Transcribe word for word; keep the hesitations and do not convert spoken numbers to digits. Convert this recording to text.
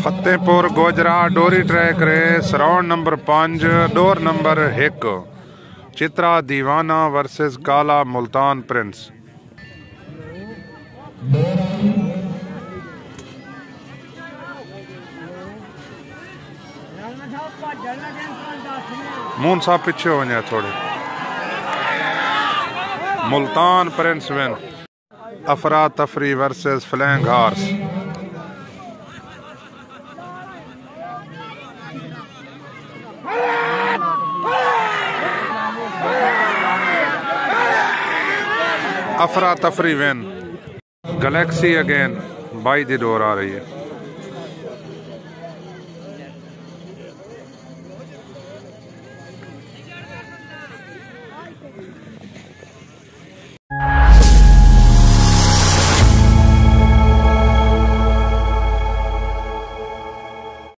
फतेहपुर गोजरा डोरी track race round number पांच डोर नंबर एक चित्रा दीवाना वर्सेस काला मुल्तान प्रिंस। मून सा पीछे हो जाए थोड़े। Multan prince win. अफरा तफरी वर्सेस फ्लैंग हार्स। अफरा तफरी win. Galaxy again by the door आ रही है।